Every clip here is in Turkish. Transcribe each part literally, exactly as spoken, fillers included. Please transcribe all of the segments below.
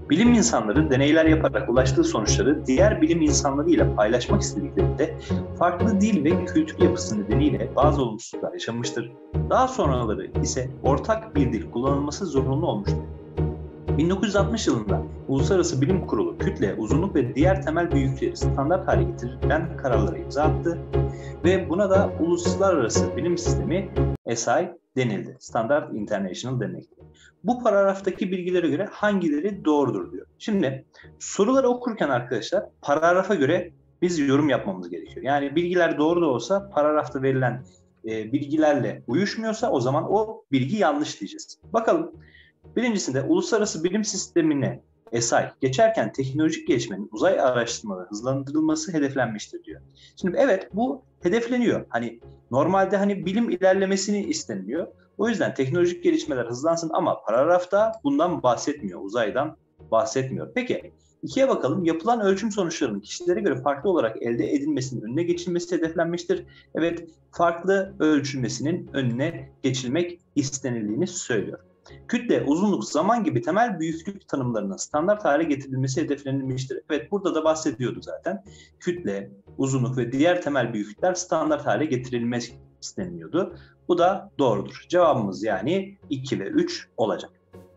Bilim insanları deneyler yaparak ulaştığı sonuçları diğer bilim insanları ile paylaşmak istediklerinde farklı dil ve kültür yapısı nedeniyle bazı olumsuzluklar yaşamıştır. Daha sonraları ise ortak bir dil kullanılması zorunlu olmuştur. bin dokuz yüz altmış yılında Uluslararası Bilim Kurulu kütle, uzunluk ve diğer temel büyüklükleri standart hale getirilen kararlara imza attı ve buna da Uluslararası Bilim Sistemi S I denildi. Standard International demekti. Bu paragraftaki bilgilere göre hangileri doğrudur diyor. Şimdi soruları okurken arkadaşlar paragrafa göre biz yorum yapmamız gerekiyor. Yani bilgiler doğru da olsa paragrafta verilen e, bilgilerle uyuşmuyorsa o zaman o bilgi yanlış diyeceğiz. Bakalım. Birincisinde uluslararası bilim sistemine S I geçerken teknolojik gelişmenin uzay araştırmaları hızlandırılması hedeflenmiştir diyor. Şimdi evet bu hedefleniyor. Hani normalde hani bilim ilerlemesini isteniliyor. O yüzden teknolojik gelişmeler hızlansın ama paragrafta bundan bahsetmiyor. Uzaydan bahsetmiyor. Peki ikiye bakalım. Yapılan ölçüm sonuçlarının kişilere göre farklı olarak elde edilmesinin önüne geçilmesi hedeflenmiştir. Evet, farklı ölçülmesinin önüne geçilmek istenildiğini söylüyor. Kütle, uzunluk, zaman gibi temel büyüklük tanımlarının standart hale getirilmesi hedeflenilmiştir. Evet, burada da bahsediyordu zaten. Kütle, uzunluk ve diğer temel büyüklükler standart hale getirilmek isteniliyordu. Bu da doğrudur. Cevabımız yani iki ve üç olacak.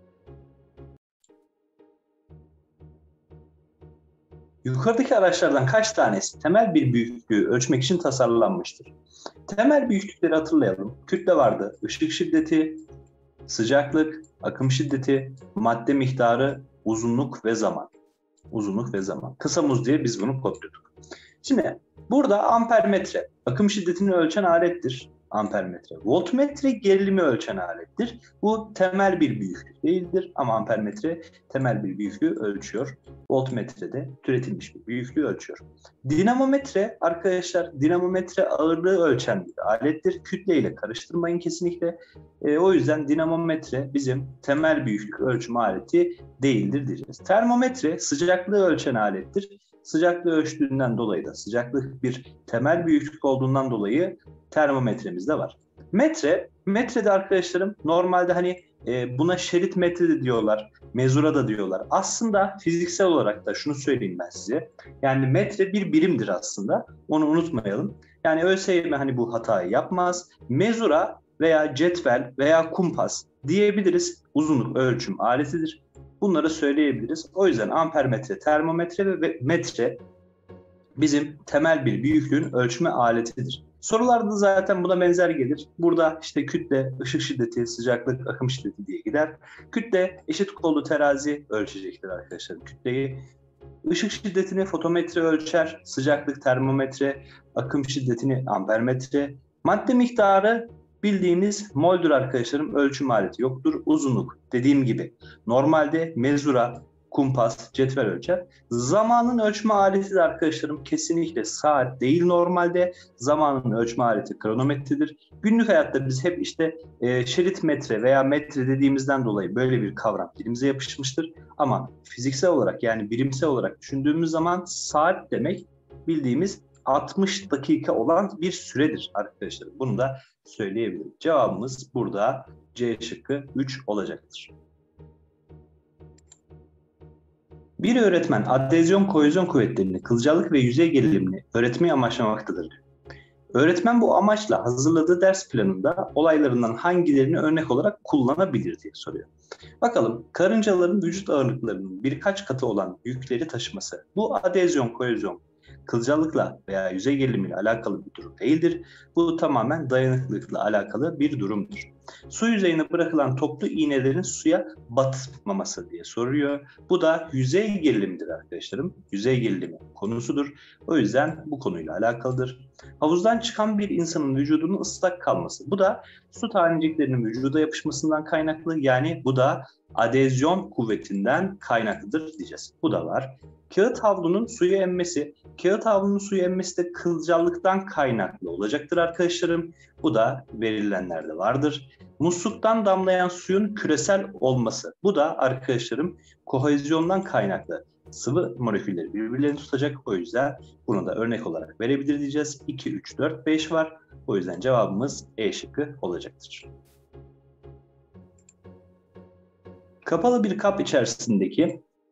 Yukarıdaki araçlardan kaç tanesi temel bir büyüklüğü ölçmek için tasarlanmıştır? Temel büyüklükleri hatırlayalım. Kütle vardı, ışık şiddeti, sıcaklık, akım şiddeti, madde miktarı, uzunluk ve zaman. Uzunluk ve zaman. Kısa muz diye biz bunu kodluyorduk. Şimdi burada ampermetre, akım şiddetini ölçen alettir. Ampermetre. Voltmetre gerilimi ölçen alettir. Bu temel bir büyüklük değildir ama ampermetre temel bir büyüklüğü ölçüyor. Voltmetre de türetilmiş bir büyüklüğü ölçüyor. Dinamometre arkadaşlar, dinamometre ağırlığı ölçen bir alettir. Kütle ile karıştırmayın kesinlikle. E, o yüzden dinamometre bizim temel büyüklük ölçüm aleti değildir diyeceğiz. Termometre sıcaklığı ölçen alettir. Sıcaklığı ölçtüğünden dolayı da sıcaklık bir temel büyüklük olduğundan dolayı termometremiz de var. Metre, metrede arkadaşlarım normalde hani e, buna şerit metre de diyorlar, mezura da diyorlar. Aslında fiziksel olarak da şunu söyleyeyim ben size. Yani metre bir birimdir aslında. Onu unutmayalım. Yani ÖSYM hani bu hatayı yapmaz. Mezura veya cetvel veya kumpas diyebiliriz. Uzunluk ölçüm aletidir. Bunları söyleyebiliriz. O yüzden ampermetre, termometre ve metre bizim temel bir büyüklüğün ölçme aletidir. Sorularda zaten buna benzer gelir. Burada işte kütle, ışık şiddeti, sıcaklık, akım şiddeti diye gider. Kütle eşit kollu terazi ölçecektir arkadaşlar kütleyi. Işık şiddetini fotometre ölçer, sıcaklık termometre, akım şiddetini ampermetre. Madde miktarı bildiğiniz moldür arkadaşlarım, ölçüm aleti yoktur. Uzunluk dediğim gibi normalde mezura, kumpas, cetvel ölçer. Zamanın ölçme aleti de arkadaşlarım kesinlikle saat değil normalde. Zamanın ölçme aleti kronometredir. Günlük hayatta biz hep işte e, şerit metre veya metre dediğimizden dolayı böyle bir kavram dilimize yapışmıştır. Ama fiziksel olarak yani birimsel olarak düşündüğümüz zaman saat demek bildiğimiz altmış dakika olan bir süredir arkadaşlar. Bunu da söyleyebilirim. Cevabımız burada C şıkkı üç olacaktır. Bir öğretmen adezyon kohezyon kuvvetlerini, kılcallık ve yüzey gerilimini öğretmeyi amaçlamaktadır. Öğretmen bu amaçla hazırladığı ders planında olaylarından hangilerini örnek olarak kullanabilir diye soruyor. Bakalım, karıncaların vücut ağırlıklarının birkaç katı olan yükleri taşıması. Bu adezyon, kohezyon, kılcallıkla veya yüzey gerilimiyle alakalı bir durum değildir. Bu tamamen dayanıklılıkla alakalı bir durumdur. Su yüzeyine bırakılan toplu iğnelerin suya batmaması diye soruyor. Bu da yüzey gerilimidir arkadaşlarım. Yüzey gerilimi konusudur. O yüzden bu konuyla alakalıdır. Havuzdan çıkan bir insanın vücudunun ıslak kalması. Bu da su taneciklerinin vücuda yapışmasından kaynaklı. Yani bu da adezyon kuvvetinden kaynaklıdır diyeceğiz. Bu da var. Kağıt havlunun suyu emmesi. Kağıt havlunun suyu emmesi de kılcallıktan kaynaklı olacaktır arkadaşlarım. Bu da verilenlerde vardır. Musluktan damlayan suyun küresel olması. Bu da arkadaşlarım kohezyondan kaynaklı. Sıvı molekülleri birbirlerini tutacak. O yüzden bunu da örnek olarak verebilir diyeceğiz. iki, üç, dört, beş var. O yüzden cevabımız E şıkkı olacaktır. Kapalı bir kap içerisindeki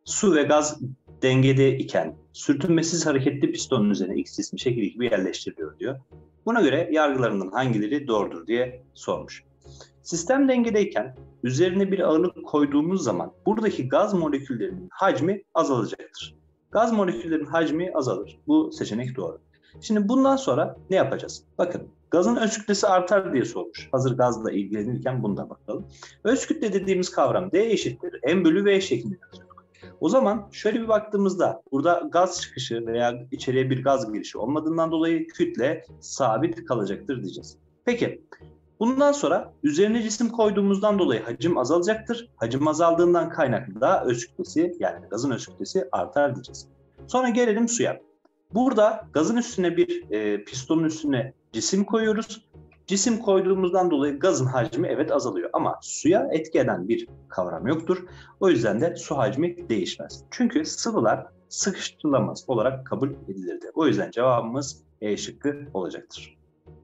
Su ve gaz dengede iken sürtünmesiz hareketli pistonun üzerine X cismi şekil gibi yerleştiriliyor diyor. Buna göre yargılarından hangileri doğrudur diye sormuş. Sistem dengedeyken üzerine bir ağırlık koyduğumuz zaman buradaki gaz moleküllerinin hacmi azalacaktır. Gaz moleküllerinin hacmi azalır. Bu seçenek doğru. Şimdi bundan sonra ne yapacağız? Bakın, gazın öz kütlesi artar diye sormuş. Hazır gazla ilgilenirken bunda bakalım. Öz kütle dediğimiz kavram D eşittir M bölü V şeklinde yazıyorduk. O zaman şöyle bir baktığımızda burada gaz çıkışı veya içeriye bir gaz girişi olmadığından dolayı kütle sabit kalacaktır diyeceğiz. Peki, bundan sonra üzerine cisim koyduğumuzdan dolayı hacim azalacaktır. Hacim azaldığından kaynaklı da öz kütlesi, yani gazın öz kütlesi artar diyeceğiz. Sonra gelelim suya. Burada gazın üstüne bir e, pistonun üstüne cisim koyuyoruz. Cisim koyduğumuzdan dolayı gazın hacmi evet azalıyor ama suya etki eden bir kavram yoktur. O yüzden de su hacmi değişmez. Çünkü sıvılar sıkıştırılamaz olarak kabul edilirdi. O yüzden cevabımız E şıkkı olacaktır.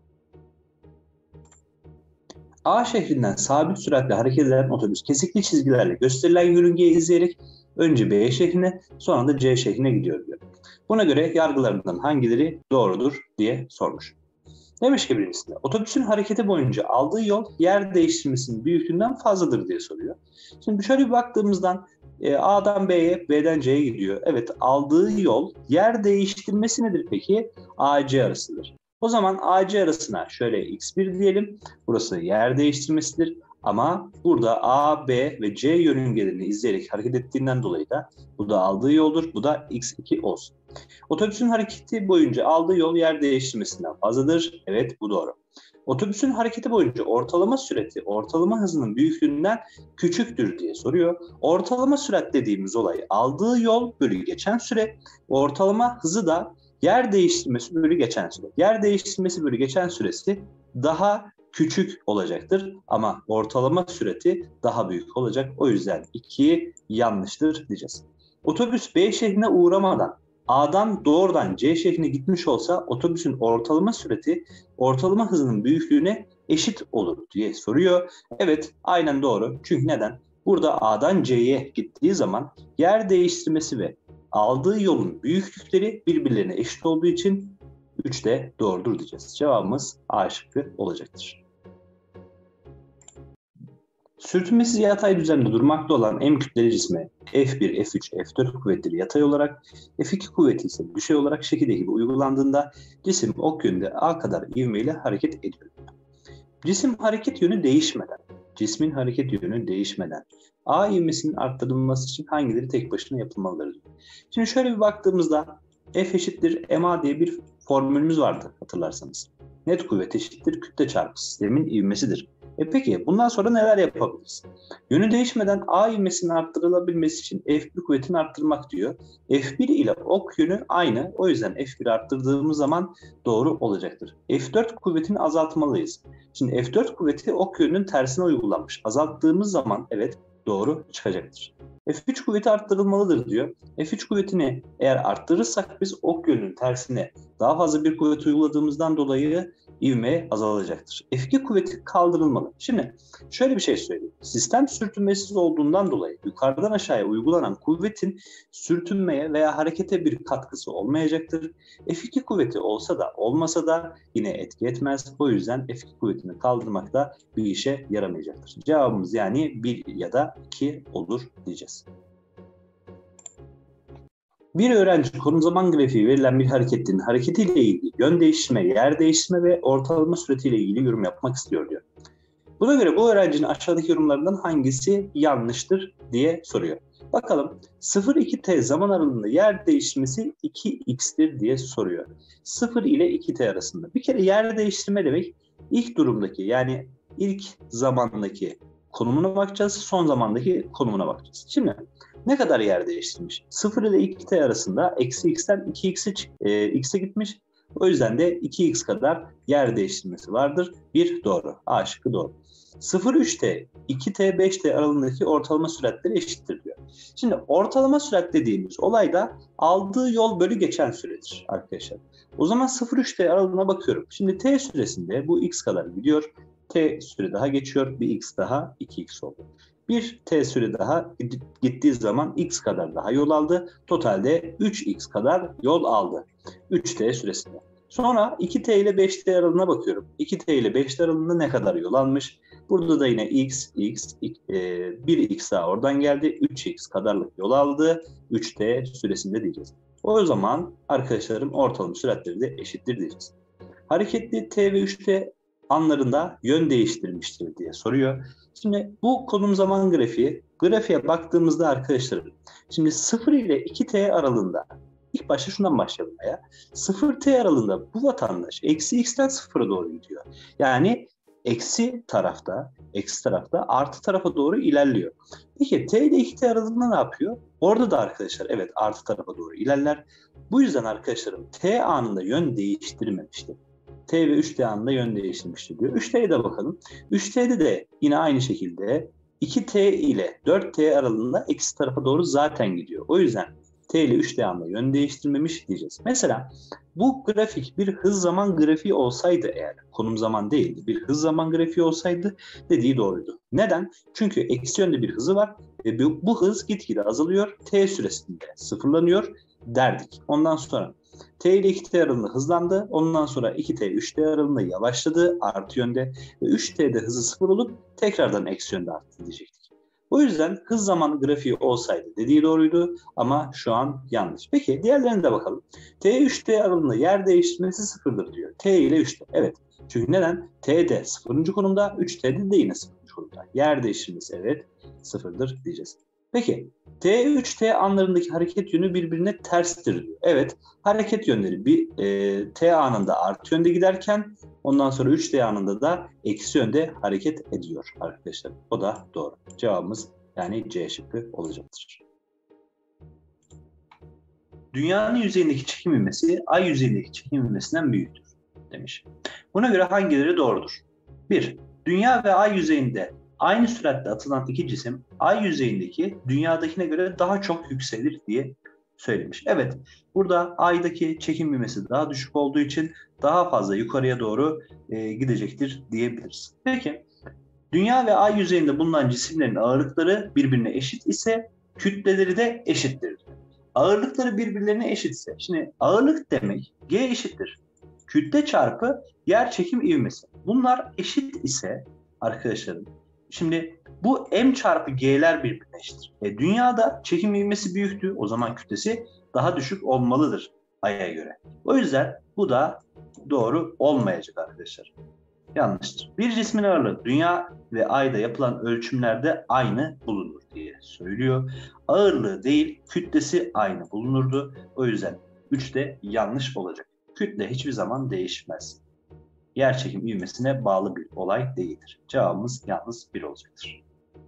A şehrinden sabit süratle hareket eden otobüs kesikli çizgilerle gösterilen yörüngeyi izleyerek önce B şehrine sonra da C şehrine gidiyor diyor. Buna göre yargılarından hangileri doğrudur diye sormuş. Demiş ki birincisinde otobüsün hareketi boyunca aldığı yol yer değiştirmesinin büyüklüğünden fazladır diye soruyor. Şimdi şöyle bir baktığımızdan e, A'dan B'ye, B'den C'ye gidiyor. Evet, aldığı yol yer değiştirmesi nedir peki? A C arasıdır. O zaman A C arasına şöyle X bir diyelim. Burası yer değiştirmesidir. Ama burada A, B ve C yörüngelerini izleyerek hareket ettiğinden dolayı da bu da aldığı yoldur. Bu da X iki olsun. Otobüsün hareketi boyunca aldığı yol yer değiştirmesinden fazladır. Evet, bu doğru. Otobüsün hareketi boyunca ortalama sürati ortalama hızının büyüklüğünden küçüktür diye soruyor. Ortalama sürat dediğimiz olay aldığı yol bölü geçen süre. Ortalama hızı da yer değiştirmesi bölü geçen süre. Yer değiştirmesi bölü geçen süresi daha küçük olacaktır ama ortalama sürati daha büyük olacak. O yüzden iki yanlıştır diyeceğiz. Otobüs B şehrine uğramadan A'dan doğrudan C şehrine gitmiş olsa otobüsün ortalama sürati ortalama hızının büyüklüğüne eşit olur diye soruyor. Evet, aynen doğru. Çünkü neden? Burada A'dan C'ye gittiği zaman yer değiştirmesi ve aldığı yolun büyüklükleri birbirlerine eşit olduğu için üç de doğrudur diyeceğiz. Cevabımız A şıkkı olacaktır. Sürtünmesiz yatay düzlemde durmakta olan M kütleli cisme F bir, F üç, F dört kuvvetleri yatay olarak, F iki kuvveti ise düşey olarak şekilde gibi uygulandığında cisim ok yönünde A kadar ivmeyle hareket ediyor. Cisim hareket yönü değişmeden, cismin hareket yönü değişmeden A ivmesinin arttırılması için hangileri tek başına yapılmalıdır? Şimdi şöyle bir baktığımızda F eşittir ma diye bir formülümüz vardı hatırlarsanız. Net kuvvet eşittir kütle çarpı sistemin ivmesidir. E peki bundan sonra neler yapabiliriz? Yönü değişmeden A ivmesinin arttırılabilmesi için F bir kuvvetini arttırmak diyor. F bir ile ok yönü aynı. O yüzden F bir arttırdığımız zaman doğru olacaktır. F dört kuvvetini azaltmalıyız. Şimdi F dört kuvveti ok yönünün tersine uygulanmış. Azalttığımız zaman evet doğru çıkacaktır. F üç kuvveti arttırılmalıdır diyor. F üç kuvvetini eğer arttırırsak biz ok yönünün tersine daha fazla bir kuvvet uyguladığımızdan dolayı ivme azalacaktır. F iki kuvveti kaldırılmalı. Şimdi şöyle bir şey söyleyeyim. Sistem sürtünmesiz olduğundan dolayı yukarıdan aşağıya uygulanan kuvvetin sürtünmeye veya harekete bir katkısı olmayacaktır. F iki kuvveti olsa da olmasa da yine etki etmez. O yüzden F iki kuvvetini kaldırmak da bir işe yaramayacaktır. Cevabımız yani bir ya da iki olur diyeceğiz. Bir öğrenci konu zaman grafiği verilen bir hareketin hareketiyle ilgili yön değiştirme, yer değiştirme ve ortalama süratiyle ilgili yorum yapmak istiyor diyor. Buna göre bu öğrencinin aşağıdaki yorumlarından hangisi yanlıştır diye soruyor. Bakalım sıfır iki t zaman aralığında yer değiştirmesi iki x'tir diye soruyor. sıfır ile iki t arasında. Bir kere yer değiştirme demek ilk durumdaki yani ilk zamandaki konumuna bakacağız, son zamandaki konumuna bakacağız. Şimdi ne kadar yer değiştirmiş? sıfır ile iki t arasında eksi x'ten iki x'e e, x'e gitmiş. O yüzden de iki x kadar yer değiştirmesi vardır. bir doğru. A şıkkı doğru. sıfır üç t, iki t, beş t aralığındaki ortalama süratleri eşittir diyor. Şimdi ortalama sürat dediğimiz olayda aldığı yol bölü geçen süredir arkadaşlar. O zaman sıfır üç t aralığına bakıyorum. Şimdi t süresinde bu x kadar gidiyor. T süre daha geçiyor. Bir x daha iki x oldu. Bir t süre daha gittiği zaman x kadar daha yol aldı. Totalde üç x kadar yol aldı. üç t süresinde. Sonra iki t ile beş t aralığına bakıyorum. iki t ile beş t aralığında ne kadar yol almış? Burada da yine x, x, bir x daha oradan geldi. üç x kadarlık yol aldı. üç t süresinde diyeceğiz. O zaman arkadaşlarım ortalama süratleri de eşittir diyeceğiz. Hareketli t ve üç t anlarında yön değiştirmiştir diye soruyor. Şimdi bu konum zaman grafiği, grafiğe baktığımızda arkadaşlarım, şimdi sıfır ile iki t aralığında, ilk başta şundan başlayalım ya. sıfır t aralığında bu vatandaş eksi x'ten sıfıra doğru gidiyor. Yani eksi tarafta, eksi tarafta artı tarafa doğru ilerliyor. Peki t ile iki t aralığında ne yapıyor? Orada da arkadaşlar evet artı tarafa doğru ilerler. Bu yüzden arkadaşlarım t anında yön değiştirmemiştir. T ve üç t anında yön değiştirmiştir diyor. üç t'ye de bakalım. üç t'de de yine aynı şekilde iki t ile dört t aralığında eksi tarafa doğru zaten gidiyor. O yüzden t ile üç t anında yön değiştirmemiş diyeceğiz. Mesela bu grafik bir hız zaman grafiği olsaydı eğer, konum zaman değildi, bir hız zaman grafiği olsaydı dediği doğruydu. Neden? Çünkü eksi yönde bir hızı var ve bu, bu hız gitgide azalıyor. T süresinde sıfırlanıyor derdik. Ondan sonra t ile iki t aralığında hızlandı. Ondan sonra iki t üç t aralığında yavaşladı artı yönde ve üç t'de hızı sıfır olup tekrardan eksi yönde arttı diyecektik. O yüzden hız zaman grafiği olsaydı dediği doğruydu ama şu an yanlış. Peki diğerlerine de bakalım. t üç t aralığında yer değiştirmesi sıfırdır diyor. T ile üç t. Evet. Çünkü neden? T'de sıfırıncı konumda, üç t'de de yine sıfırıncı konumda. Yer değiştirmesi evet sıfırdır diyeceğiz. Peki t üç t anlarındaki hareket yönü birbirine terstir diyor. Evet, hareket yönleri bir e, t anında artı yönde giderken ondan sonra üç t anında da eksi yönde hareket ediyor arkadaşlar. O da doğru. Cevabımız yani C şıkkı olacaktır. Dünyanın yüzeyindeki çekim ivmesi ay yüzeyindeki çekim ivmesinden büyüktür demiş. Buna göre hangileri doğrudur? bir. Dünya ve ay yüzeyinde aynı süratle atılan iki cisim ay yüzeyindeki dünyadakine göre daha çok yükselir diye söylemiş. Evet, burada aydaki çekim ivmesi daha düşük olduğu için daha fazla yukarıya doğru e, gidecektir diyebiliriz. Peki, dünya ve ay yüzeyinde bulunan cisimlerin ağırlıkları birbirine eşit ise kütleleri de eşittir. Ağırlıkları birbirlerine eşitse, şimdi ağırlık demek G eşittir kütle çarpı yer çekim ivmesi. Bunlar eşit ise arkadaşlarım, şimdi bu M çarpı G'ler birbirine eşittir. E, dünyada çekim ivmesi büyüktü, o zaman kütlesi daha düşük olmalıdır Ay'a göre. O yüzden bu da doğru olmayacak arkadaşlar. Yanlıştır. Bir cismin ağırlığı dünya ve ayda yapılan ölçümlerde aynı bulunur diye söylüyor. Ağırlığı değil, kütlesi aynı bulunurdu. O yüzden üç de yanlış olacak. Kütle hiçbir zaman değişmez. Yerçekim ivmesine bağlı bir olay değildir. Cevabımız yalnız bir olacaktır.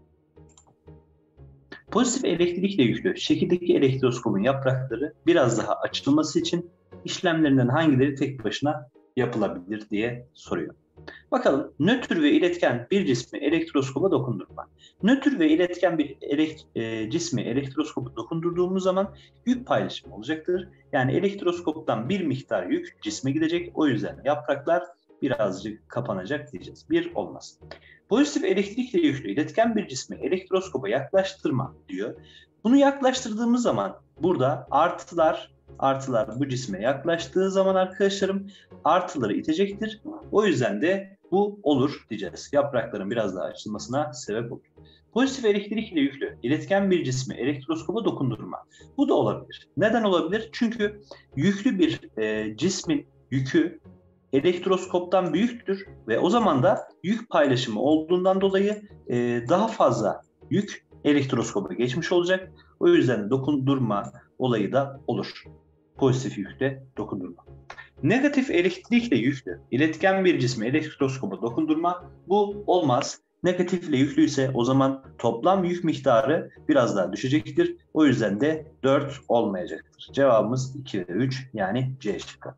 Pozitif elektrikle yüklü şekildeki elektroskopun yaprakları biraz daha açılması için işlemlerinden hangileri tek başına yapılabilir diye soruyor. Bakalım, nötr ve iletken bir cismi elektroskopa dokundurma. Nötr ve iletken bir elekt, e, cismi elektroskopa dokundurduğumuz zaman yük paylaşımı olacaktır. Yani elektroskoptan bir miktar yük cisme gidecek. O yüzden yapraklar birazcık kapanacak diyeceğiz. Bir olmaz. Pozitif elektrikle yüklü iletken bir cismi elektroskopa yaklaştırma diyor. Bunu yaklaştırdığımız zaman burada artılar Artılar bu cisme yaklaştığı zaman arkadaşlarım artıları itecektir. O yüzden de bu olur diyeceğiz. Yaprakların biraz daha açılmasına sebep olur. Pozitif elektrikle yüklü iletken bir cismi elektroskopa dokundurma. Bu da olabilir. Neden olabilir? Çünkü yüklü bir e, cismin yükü elektroskoptan büyüktür ve o zaman da yük paylaşımı olduğundan dolayı e, daha fazla yük elektroskopa geçmiş olacak. O yüzden dokundurma olayı da olur. Pozitif yükle dokundurma. Negatif elektrikle yüklü iletken bir cismi elektroskopa dokundurma, bu olmaz. Negatifle yüklüyse o zaman toplam yük miktarı biraz daha düşecektir. O yüzden de dört olmayacaktır. Cevabımız iki ve üç, yani C şıkkı.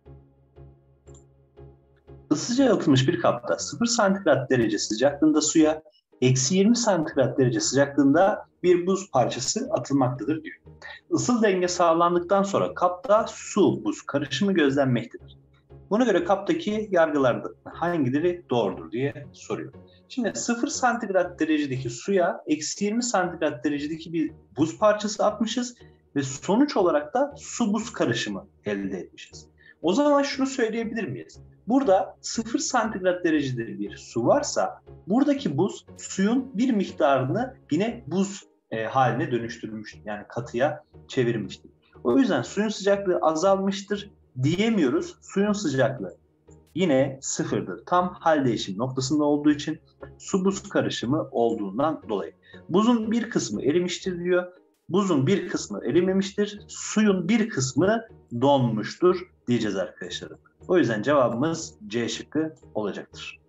Isıca yalıtılmış bir kapta sıfır santigrat derece sıcaklığında suya eksi yirmi santigrat derece sıcaklığında bir buz parçası atılmaktadır diyor. Isıl denge sağlandıktan sonra kapta su-buz karışımı gözlenmektedir. Buna göre kaptaki yargılardan hangileri doğrudur diye soruyor. Şimdi sıfır santigrat derecedeki suya eksi yirmi santigrat derecedeki bir buz parçası atmışız ve sonuç olarak da su buz karışımı elde etmişiz. O zaman şunu söyleyebilir miyiz? Burada sıfır santigrat derecede bir su varsa buradaki buz suyun bir miktarını yine buz e, haline dönüştürmüştür. Yani katıya çevirmiştir. O yüzden suyun sıcaklığı azalmıştır diyemiyoruz. Suyun sıcaklığı yine sıfırdır. Tam hal değişim noktasında olduğu için su buz karışımı olduğundan dolayı. Buzun bir kısmı erimiştir diyor. Buzun bir kısmı erimemiştir. Suyun bir kısmı donmuştur diyeceğiz arkadaşlar. O yüzden cevabımız C şıkkı olacaktır.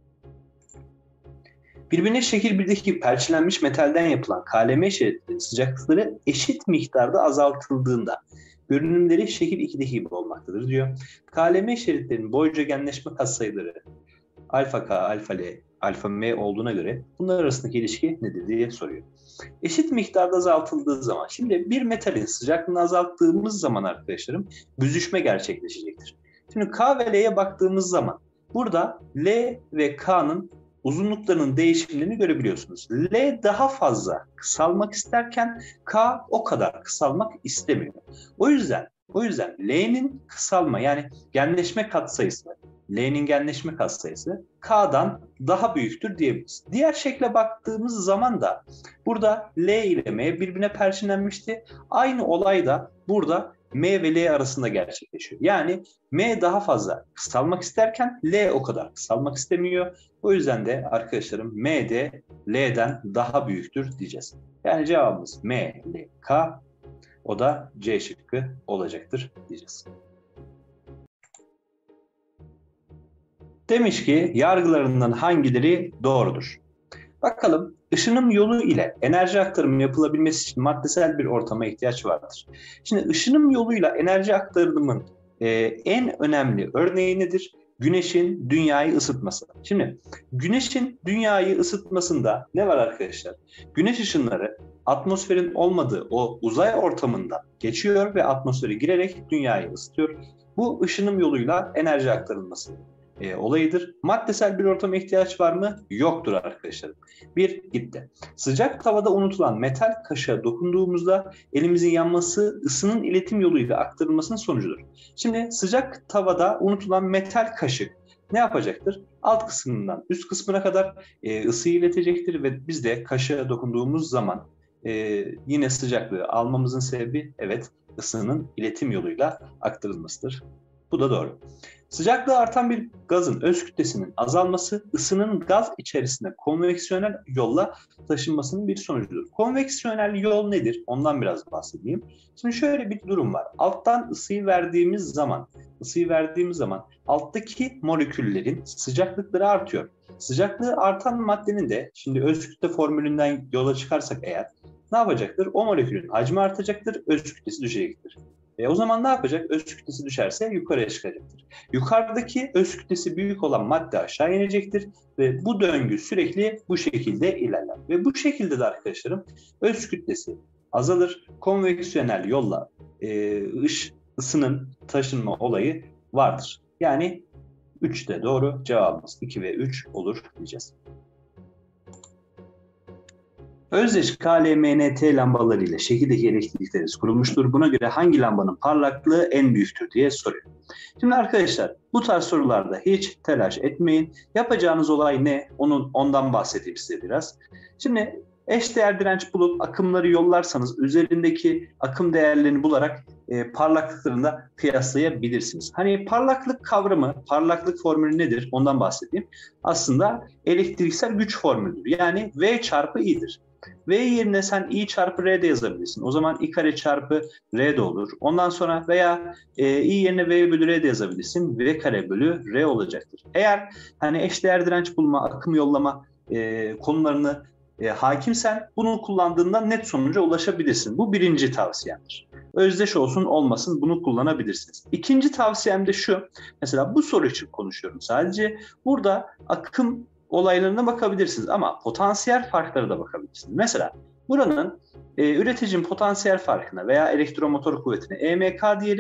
Birbirine şekil birdeki perçinlenmiş metalden yapılan K L M şeritlerinin sıcaklıkları eşit miktarda azaltıldığında görünümleri şekil ikideki gibi olmaktadır diyor. K L M şeritlerinin boyunca genleşme katsayıları alfa K, alfa L, alfa M olduğuna göre bunlar arasındaki ilişki nedir diye soruyor. Eşit miktarda azaltıldığı zaman, şimdi bir metalin sıcaklığını azalttığımız zaman arkadaşlarım büzüşme gerçekleşecektir. Şimdi K ve L'ye baktığımız zaman burada L ve K'nın uzunluklarının değişimlerini görebiliyorsunuz. L daha fazla kısalmak isterken K o kadar kısalmak istemiyor. O yüzden o yüzden L'nin kısalma yani genleşme katsayısı, L'nin genleşme katsayısı K'dan daha büyüktür diyebiliriz. Diğer şekle baktığımız zaman da burada L ile M birbirine perçinlenmişti. Aynı olay da burada M ve L arasında gerçekleşiyor. Yani M daha fazla kısalmak isterken L o kadar kısalmak istemiyor. O yüzden de arkadaşlarım M de L'den daha büyüktür diyeceğiz. Yani cevabımız M, L, K. O da C şıkkı olacaktır diyeceğiz. Demiş ki yargılarından hangileri doğrudur? Bakalım, ışınım yolu ile enerji aktarımı yapılabilmesi için maddesel bir ortama ihtiyaç vardır. Şimdi ışınım yoluyla enerji aktarımının e, en önemli örneği nedir? Güneşin dünyayı ısıtması. Şimdi güneşin dünyayı ısıtmasında ne var arkadaşlar? Güneş ışınları atmosferin olmadığı o uzay ortamında geçiyor ve atmosfere girerek dünyayı ısıtıyor. Bu ışınım yoluyla enerji aktarılması E, olayıdır. Maddesel bir ortama ihtiyaç var mı? Yoktur arkadaşlar. Bir gitti. Sıcak tavada unutulan metal kaşığa dokunduğumuzda elimizin yanması ısının iletim yoluyla aktarılmasının sonucudur. Şimdi sıcak tavada unutulan metal kaşık ne yapacaktır? Alt kısmından üst kısmına kadar e, ısıyı iletecektir ve biz de kaşığa dokunduğumuz zaman e, yine sıcaklığı almamızın sebebi evet ısının iletim yoluyla aktarılmasıdır. Bu da doğru. Sıcaklığı artan bir gazın öz kütlesinin azalması ısının gaz içerisinde konveksiyonel yolla taşınmasının bir sonucudur. Konveksiyonel yol nedir? Ondan biraz bahsedeyim. Şimdi şöyle bir durum var. Alttan ısıyı verdiğimiz zaman, ısıyı verdiğimiz zaman alttaki moleküllerin sıcaklıkları artıyor. Sıcaklığı artan maddenin de şimdi öz kütle formülünden yola çıkarsak eğer ne yapacaktır? O molekülün hacmi artacaktır, öz kütlesi düşecektir. E o zaman ne yapacak? Öz kütlesi düşerse yukarıya çıkacaktır. Yukarıdaki öz kütlesi büyük olan madde aşağı inecektir ve bu döngü sürekli bu şekilde ilerler. Ve bu şekilde de arkadaşlarım öz kütlesi azalır. Konveksiyonel yolla e, ış, ısının taşınma olayı vardır. Yani üç de doğru. Cevabımız iki ve üç olur diyeceğiz. Özdeş K L M N T lambaları ile şekildeki elektrik devresi kurulmuştur. Buna göre hangi lambanın parlaklığı en büyüktür diye soruyor. Şimdi arkadaşlar bu tarz sorularda hiç telaş etmeyin. Yapacağınız olay ne? Onun, ondan bahsedeyim size biraz. Şimdi eşdeğer direnç bulup akımları yollarsanız üzerindeki akım değerlerini bularak e, parlaklıklarını da kıyaslayabilirsiniz. Hani parlaklık kavramı, parlaklık formülü nedir? Ondan bahsedeyim. Aslında elektriksel güç formülüdür. Yani V çarpı I'dir. V yerine sen I çarpı R de yazabilirsin. O zaman I kare çarpı R de olur. Ondan sonra veya e, I yerine V bölü R de yazabilirsin. V kare bölü R olacaktır. Eğer hani eşdeğer direnç bulma, akım yollama e, konularını e, hakimsen bunu kullandığında net sonuca ulaşabilirsin. Bu birinci tavsiyemdir. Özdeş olsun olmasın bunu kullanabilirsiniz. İkinci tavsiyem de şu. Mesela bu soru için konuşuyorum sadece. Burada akım olaylarına bakabilirsiniz ama potansiyel farklara da bakabilirsiniz. Mesela buranın e, üreticinin potansiyel farkına veya elektromotor kuvvetine E M K diyelim.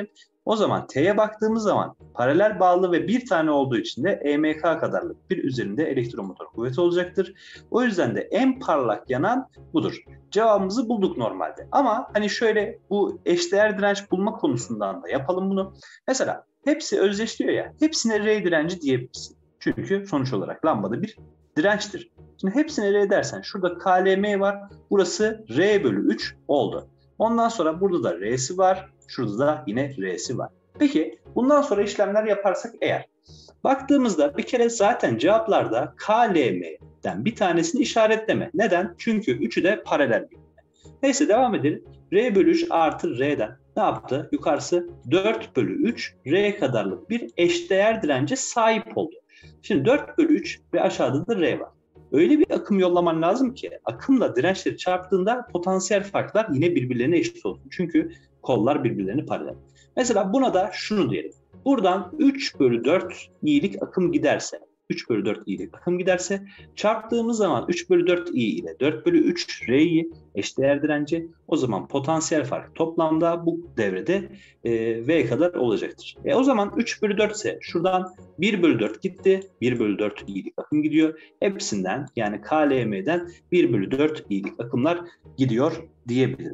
O zaman T'ye baktığımız zaman paralel bağlı ve bir tane olduğu için de E M K kadarlık bir üzerinde elektromotor kuvveti olacaktır. O yüzden de en parlak yanan budur. Cevabımızı bulduk normalde. Ama hani şöyle bu eşdeğer direnç bulma konusundan da yapalım bunu. Mesela hepsi özdeşliyor ya, hepsine R direnci diyebilirsin. Çünkü sonuç olarak lambada bir dirençtir. Şimdi hepsine R dersen şurada K L M var. Burası R bölü üç oldu. Ondan sonra burada da R'si var. Şurada da yine R'si var. Peki bundan sonra işlemler yaparsak eğer. Baktığımızda bir kere zaten cevaplarda K L M'den bir tanesini işaretleme. Neden? Çünkü üçü de paralel birbirine. Neyse devam edelim. R bölü üç artı R'den ne yaptı? Yukarısı dört bölü üç R kadarlık bir eşdeğer dirence sahip oldu. Şimdi dört bölü üç ve aşağıda da R var. Öyle bir akım yollaman lazım ki akımla dirençleri çarptığında potansiyel farklar yine birbirlerine eşit olsun. Çünkü kollar birbirlerine paralel. Mesela buna da şunu diyelim. Buradan üç bölü dört i'lik akım giderse, üç bölü dört i'lik akım giderse çarptığımız zaman üç bölü dört i ile dört bölü üç R'yi eşdeğer direnci, o zaman potansiyel fark toplamda bu devrede e, V kadar olacaktır. E o zaman üç bölü dört ise şuradan bir bölü dört gitti. bir bölü dört i'lik akım gidiyor. Hepsinden yani K L M'den bir bölü dört i'lik akımlar gidiyor diyebilirim.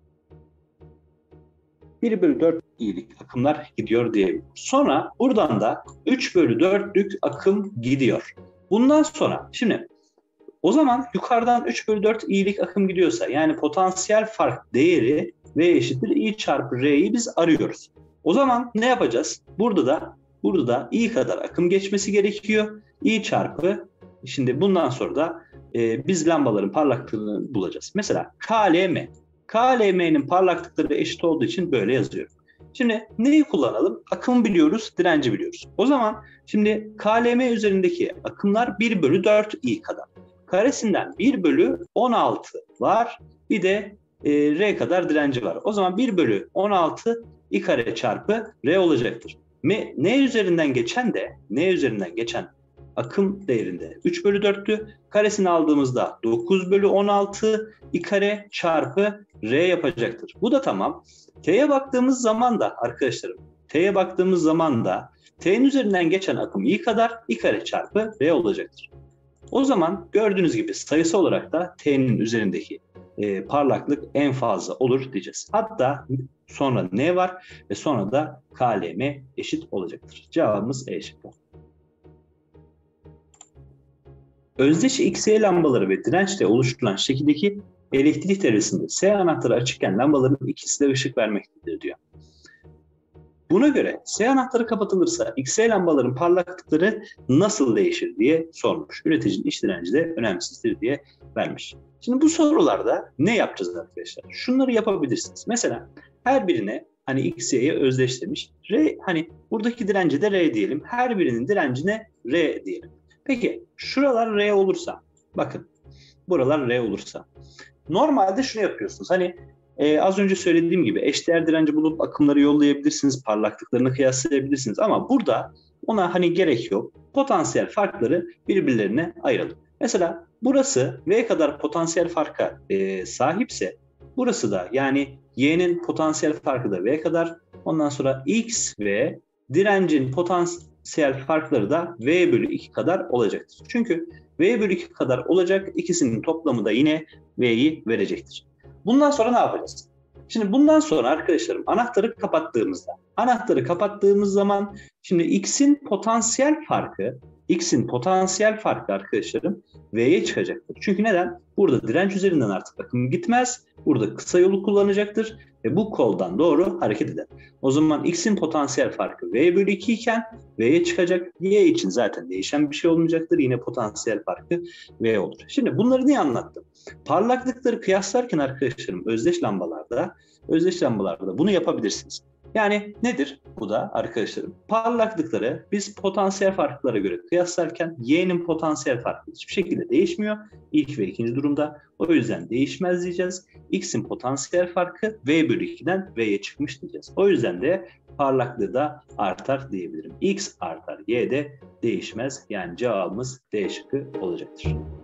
bir bölü dört i'lik akımlar gidiyor diyebilirim. Sonra buradan da üç bölü dörtlük akım gidiyor. Bundan sonra şimdi o zaman yukarıdan üç bölü dört i'lik akım gidiyorsa yani potansiyel fark değeri V eşittir I çarpı R'yi biz arıyoruz. O zaman ne yapacağız? Burada da burada da I kadar akım geçmesi gerekiyor. I çarpı şimdi bundan sonra da e, biz lambaların parlaklığını bulacağız. Mesela K L M. K L M'nin parlaklıkları eşit olduğu için böyle yazıyorum. Şimdi neyi kullanalım? Akımı biliyoruz, direnci biliyoruz. O zaman şimdi K L M üzerindeki akımlar bir bölü dört i kadar. Karesinden bir bölü on altı var. Bir de e, R kadar direnci var. O zaman bir bölü on altı i kare çarpı R olacaktır. M, N üzerinden geçen de N üzerinden geçen akım değerinde üç bölü dörttü. Karesini aldığımızda dokuz bölü on altı i kare çarpı R yapacaktır. Bu da tamam. T'ye baktığımız zaman da arkadaşlarım, T'ye baktığımız zaman da T'nin üzerinden geçen akım i kadar i kare çarpı R olacaktır. O zaman gördüğünüz gibi sayısı olarak da T'nin üzerindeki e, parlaklık en fazla olur diyeceğiz. Hatta sonra N var ve sonra da K L M eşit olacaktır. Cevabımız E şıkkı. Özdeş X Y lambaları ve dirençle oluşturulan şekildeki elektrik devresinde S anahtarı açıkken lambaların ikisi de ışık vermektedir diyor. Buna göre S anahtarı kapatılırsa X Y lambaların parlaklıkları nasıl değişir diye sormuş. Üreticinin iç direnci de önemsizdir diye vermiş. Şimdi bu sorularda ne yapacağız arkadaşlar? Şunları yapabilirsiniz. Mesela her birine hani X Y'ye özdeşlemiş. R, hani buradaki direnci de R diyelim. Her birinin direncine R diyelim. Peki şuralar R olursa, bakın buralar R olursa normalde şunu yapıyorsunuz. Hani e, az önce söylediğim gibi eşdeğer direnci bulup akımları yollayabilirsiniz, parlaklıklarını kıyaslayabilirsiniz ama burada ona hani gerek yok. Potansiyel farkları birbirlerine ayıralım. Mesela burası V kadar potansiyel farka e, sahipse burası da yani Y'nin potansiyel farkı da V kadar. Ondan sonra X ve direncin potansiyel farkları da V bölü iki kadar olacaktır. Çünkü V bölü iki kadar olacak, ikisinin toplamı da yine V'yi verecektir. Bundan sonra ne yapacağız? Şimdi bundan sonra arkadaşlarım anahtarı kapattığımızda, anahtarı kapattığımız zaman şimdi X'in potansiyel farkı, X'in potansiyel farkı arkadaşlarım V'ye çıkacaktır. Çünkü neden? Burada direnç üzerinden artık akım gitmez. Burada kısa yolu kullanacaktır ve bu koldan doğru hareket eder. O zaman X'in potansiyel farkı V bölü iki iken V'ye çıkacak. Y için zaten değişen bir şey olmayacaktır. Yine potansiyel farkı V olur. Şimdi bunları niye anlattım? Parlaklıkları kıyaslarken arkadaşlarım özdeş lambalarda, özdeş lambalarda bunu yapabilirsiniz. Yani nedir bu da arkadaşlarım? Parlaklıkları biz potansiyel farklara göre kıyaslarken Y'nin potansiyel farkı hiçbir şekilde değişmiyor. İlk ve ikinci durumda. O yüzden değişmez diyeceğiz. X'in potansiyel farkı V bölü ikiden V'ye çıkmış diyeceğiz. O yüzden de parlaklığı da artar diyebilirim. X artar, Y de değişmez. Yani cevabımız D şıkkı olacaktır.